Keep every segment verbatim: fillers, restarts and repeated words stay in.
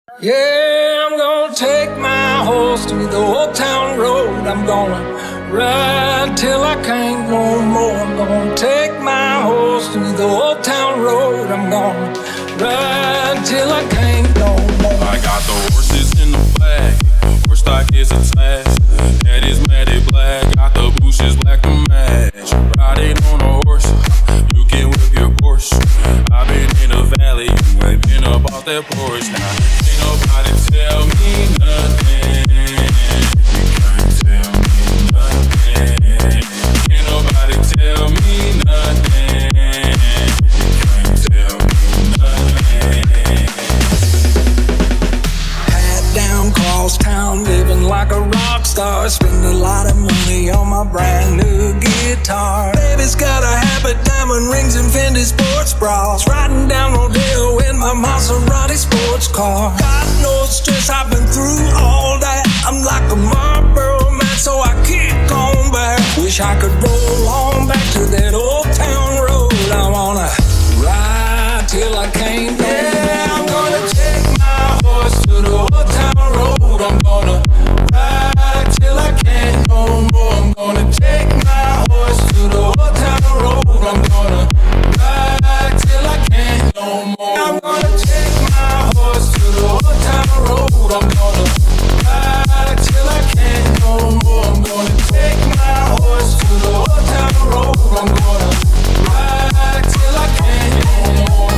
Yeah, I'm gonna take my horse to the old town road. I'm gonna ride till I can't no more. I'm gonna take my horse to the old town road. I'm gonna ride till I can't no more. I got the horses in the flag, horse stock is attached. Head is matted black, got the bushes black to match. Riding on a horse, you can whip your Porsche. I've been in the valley, you ain't been up off that porch. Now ain't nobody tell me nothing. You can't tell me nothing. Can't nobody tell me nothing. You can't tell me nothing. Hat down, cross town, living like a rock star. Spend a lot of money on my brand new guitar. Baby's got a habit, diamond rings and Fendi sports bras. Riding down Rodeo in my Maserati sports car. God knows stress, I've been through all that. I'm like a Marlboro man, so I kick on back. Wish I could roll on back to that old town road. I wanna ride till I can't. Yeah, I'm gonna take my horse to the old town road. I'm gonna ride till I can't no more. I'm gonna take my horse to the old town road. I'm gonna ride till I can't no more. I'm gonna take my horse to the old town road. I'm gonna ride till I can't no more. I'm gonna take my horse to the old town road. I'm gonna ride till I can't no more.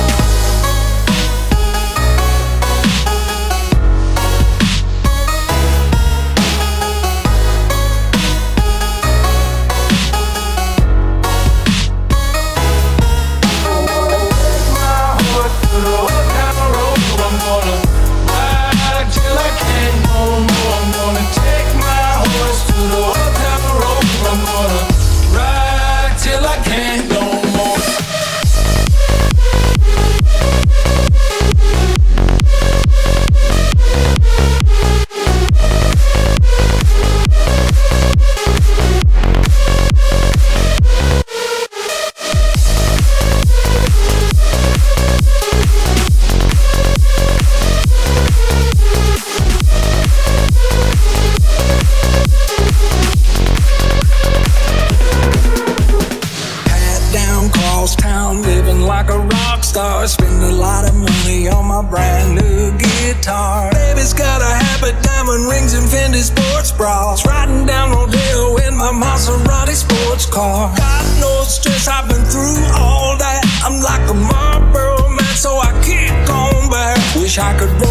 Spend a lot of money on my brand new guitar. Baby's got a habit, diamond rings and Fendi sports bras. Riding down Rodeo in my Maserati sports car. God knows stress, I've been through all that. I'm like a Marlboro man, so I kick on back. Wish I could roll